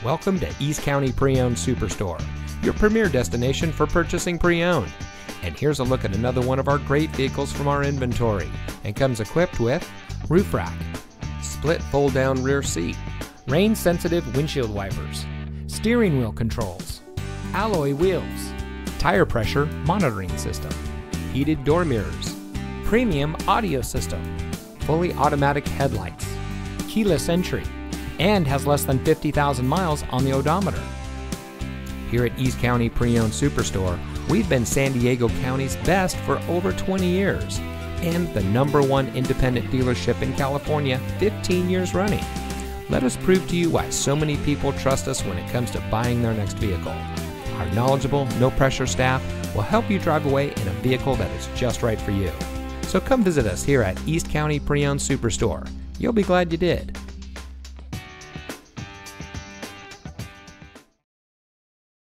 Welcome to East County Pre-Owned Superstore, your premier destination for purchasing pre-owned. And here's a look at another one of our great vehicles from our inventory, and comes equipped with roof rack, split fold-down rear seat, rain-sensitive windshield wipers, steering wheel controls, alloy wheels, tire pressure monitoring system, heated door mirrors, premium audio system, fully automatic headlights, keyless entry, and has less than 50,000 miles on the odometer. Here at East County Pre-Owned Superstore, we've been San Diego County's best for over 20 years and the #1 independent dealership in California 15 years running. Let us prove to you why so many people trust us when it comes to buying their next vehicle. Our knowledgeable, no-pressure staff will help you drive away in a vehicle that is just right for you. So come visit us here at East County Pre-Owned Superstore. You'll be glad you did.